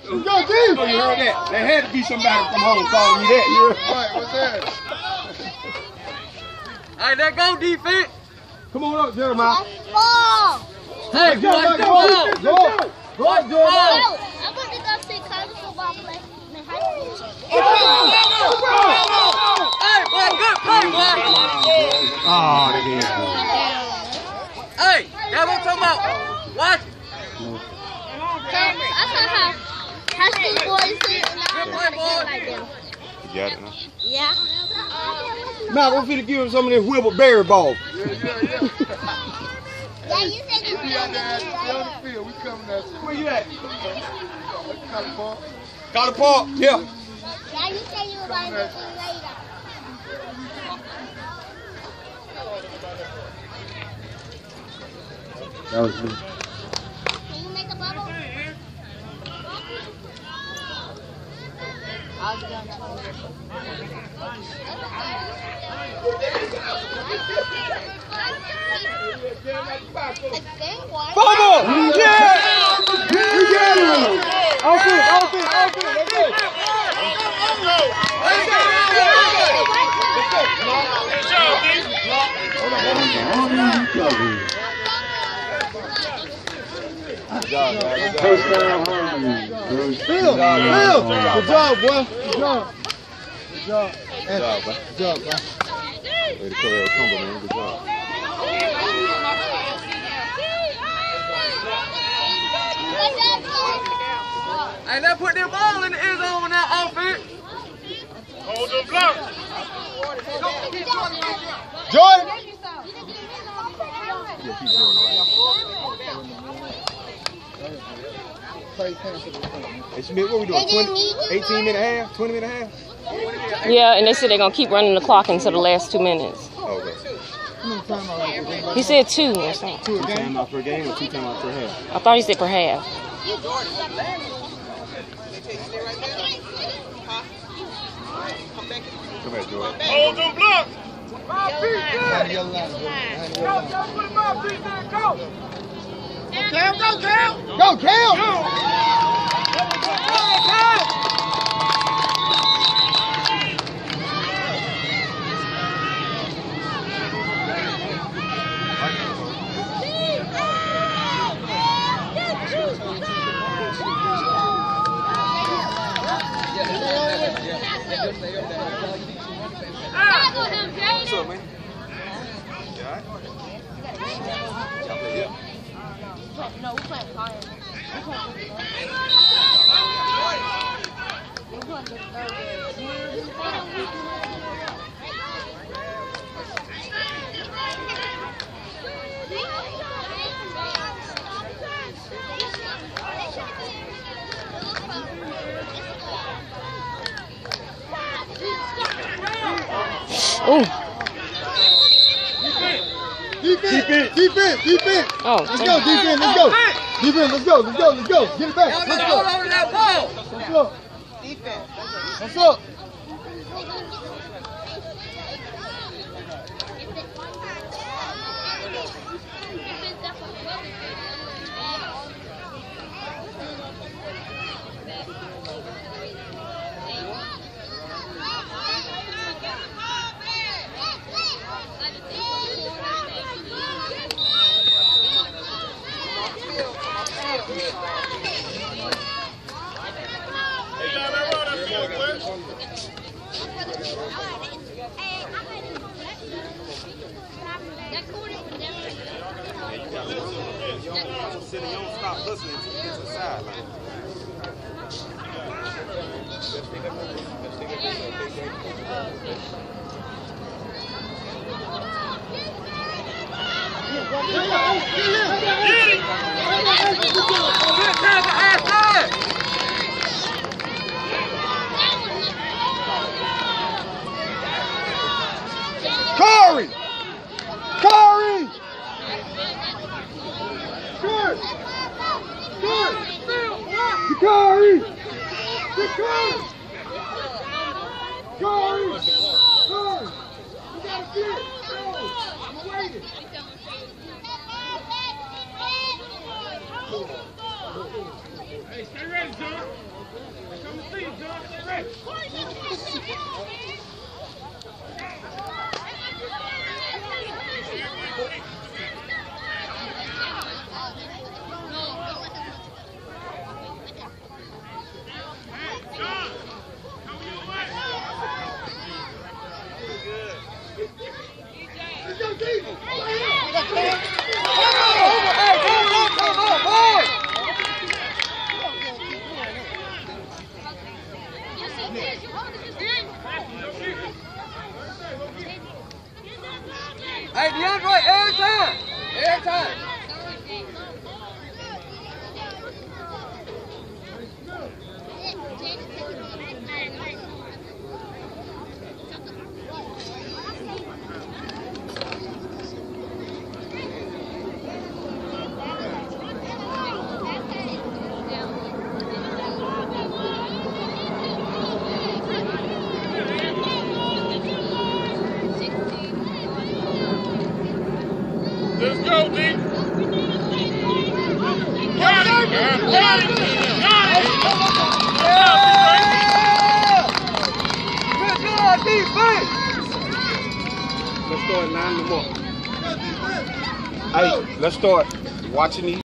Let's go, team! Oh, you heard that? There had to be somebody from home calling you that. You heard? Right, what's that? All right, let's go, defense. Come on up, Jeremiah. Hey, Go, watch the go, ball. go, go, Watch the Jeremiah. ball. I'm going to go see college football play in high school. Hey, boy, good play, boy. Oh, they did. Hey, that's what I'm talking about. Watch it. I saw how high school boys do, and I want to get like them. You got it, huh? Yeah. Now, we're finna give him some of this Wilbur Berry ball. Yeah, you said you We out there on the field. We coming at you. Where you at? College Park. College Park, yeah. Yeah, you said you were going to see later. That was good. Can you make a bubble? Bubble! Yeah! We got it! Off it, off it, off it. Let's go. Phil, good job, boy. Good job. Good job. Good job, boy. Good job, boy. Way to play a combo, man. Good job. Hey, let's put that ball in the end zone on that offense. Hold the block. Jordan! Yeah, keep going right. Hey, Smith, what we doing? 18-minute half? 20-minute half? Yeah, and they said they're going to keep running the clock until the last 2 minutes. Oh, okay. He said 2 or something. 2 a Two game? time out per game or 2 time out per half? I thought he said per half. Come back, Jordan. Hold the block. Behind the yellow line, Jordan. Behind the yellow line. Go, Cam! What's up, man? You all right? Yeah. No, we're playing fire. Ooh. Defense! Oh, Let's go, defense, let's go! Defense, let's go! Get it back! Y'all Let's better go! hold on to that ball. Let's go! What's up? You don't stop listening to the sideline. Good time for halftime. Corey! Hey, stay ready. Hey, DeAndre, every time. Every time. Let's go, D. Got it. Got it. Good job, defense. Let's start 9 more. Hey, let's start watching these.